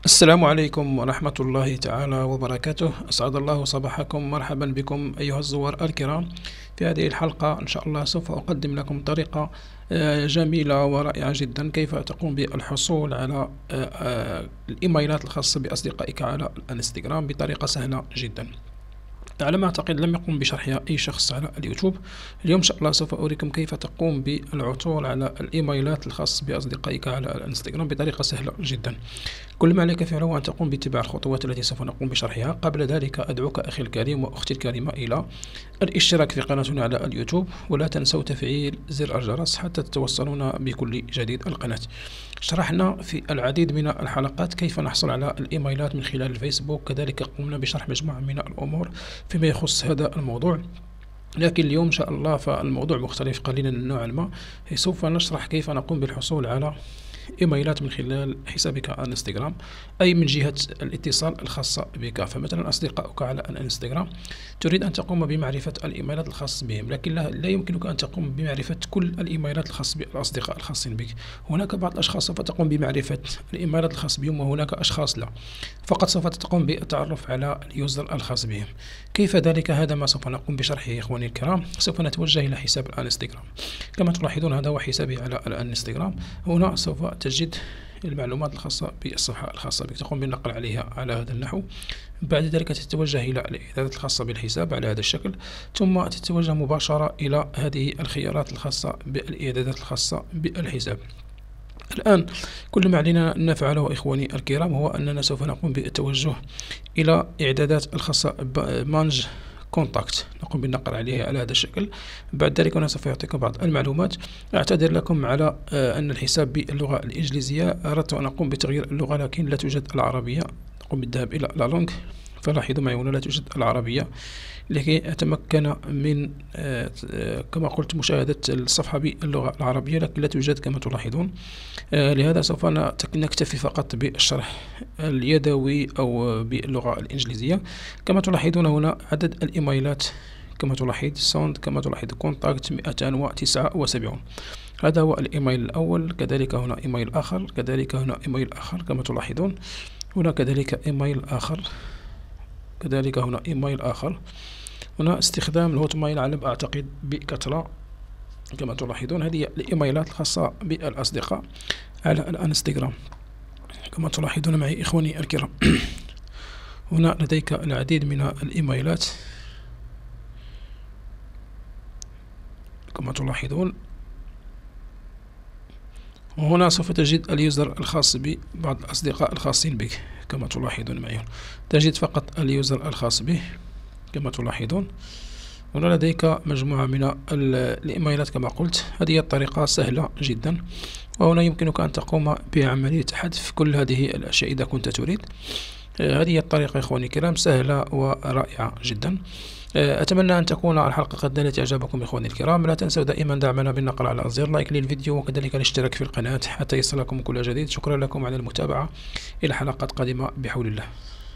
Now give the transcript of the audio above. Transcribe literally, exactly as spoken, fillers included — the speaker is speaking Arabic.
السلام عليكم ورحمة الله تعالى وبركاته. أسعد الله صباحكم، مرحبا بكم أيها الزوار الكرام. في هذه الحلقة إن شاء الله سوف أقدم لكم طريقة آه، جميلة ورائعة جدا كيف تقوم بالحصول على آه، آه، الإيميلات الخاصة بأصدقائك على الانستغرام بطريقة سهلة جدا. على ما أعتقد لم يقم بشرحها أي شخص على اليوتيوب. اليوم إن شاء الله سوف أوريكم كيف تقوم بالعثور على الإيميلات الخاصة بأصدقائك على الانستغرام بطريقة سهلة جدا. كل ما عليك فعله هو أن تقوم باتباع الخطوات التي سوف نقوم بشرحها. قبل ذلك أدعوك أخي الكريم وأختي الكريمة إلى الاشتراك في قناتنا على اليوتيوب، ولا تنسوا تفعيل زر الجرس حتى تتوصلون بكل جديد القناة. شرحنا في العديد من الحلقات كيف نحصل على الإيميلات من خلال الفيسبوك، كذلك قمنا بشرح مجموعة من الأمور فيما يخص هذا الموضوع. لكن اليوم إن شاء الله فالموضوع مختلف قليلا نوعا ما، سوف نشرح كيف نقوم بالحصول على إيميلات من خلال حسابك على الانستغرام، أي من جهة الاتصال الخاصة بك. فمثلا أصدقائك على الانستغرام تريد أن تقوم بمعرفة الإيميلات الخاصة بهم، لكن لا, لا يمكنك أن تقوم بمعرفة كل الإيميلات الخاصة بالأصدقاء الخاصين بك. هناك بعض الأشخاص سوف تقوم بمعرفة الإيميلات الخاصة بهم، وهناك أشخاص لا، فقط سوف تقوم بالتعرف على اليوزر الخاص بهم. كيف ذلك؟ هذا ما سوف نقوم بشرحه إخواني الكرام. سوف نتوجه إلى حساب الانستغرام. كما تلاحظون هذا هو حسابي على الانستغرام. هنا سوف تجد المعلومات الخاصة بالصفحة الخاصة بك، تقوم بالنقر عليها على هذا النحو. بعد ذلك تتوجه إلى الإعدادات الخاصة بالحساب على هذا الشكل، ثم تتوجه مباشرة إلى هذه الخيارات الخاصة بالإعدادات الخاصة بالحساب. الآن كل ما علينا أن نفعله إخواني الكرام هو أننا سوف نقوم بالتوجه إلى إعدادات الخاصة بمانج كونتاكت، نقوم بالنقر عليها على هذا الشكل. بعد ذلك هنا سوف يعطيك بعض المعلومات. أعتذر لكم على أن الحساب باللغة الإنجليزية، أردت أن أقوم بتغيير اللغة لكن لا توجد العربية، نقوم بالذهاب إلى لا لونغ. فلاحظوا معي هنا لا توجد العربية لكي أتمكن من كما قلت مشاهدة الصفحة باللغة العربية، لكن لا توجد كما تلاحظون. لهذا سوف نكتفي فقط بالشرح اليدوي أو باللغة الإنجليزية. كما تلاحظون هنا عدد الإيميلات، كما تلاحظ سوند، كما تلاحظ كونتاكت مئتين وتسعة وسبعين. هذا هو الإيميل الأول، كذلك هنا إيميل آخر، كذلك هنا إيميل آخر كما تلاحظون، هنا كذلك إيميل آخر، كذلك هنا إيميل آخر. هنا استخدام الهوت مايل على ما أعتقد بكثرة كما تلاحظون. هذه الإيميلات الخاصة بالأصدقاء على الانستغرام كما تلاحظون معي إخواني الكرام. هنا لديك العديد من الإيميلات كما تلاحظون. وهنا سوف تجد اليوزر الخاص ببعض الأصدقاء الخاصين بك كما تلاحظون معي. تجد فقط اليوزر الخاص به كما تلاحظون. هنا لديك مجموعة من الإيميلات كما قلت. هذه الطريقة سهلة جدا، وهنا يمكنك أن تقوم بعملية حذف كل هذه الأشياء إذا كنت تريد. هذه الطريقة إخواني الكرام سهلة ورائعة جدا. أتمنى أن تكون الحلقة قد نالت إعجابكم إخواني الكرام. لا تنسوا دائما دعمنا بالنقر على زر لايك للفيديو، وكذلك الاشتراك في القناة حتى يصلكم كل جديد. شكرا لكم على المتابعة، إلى حلقات قادمة بحول الله.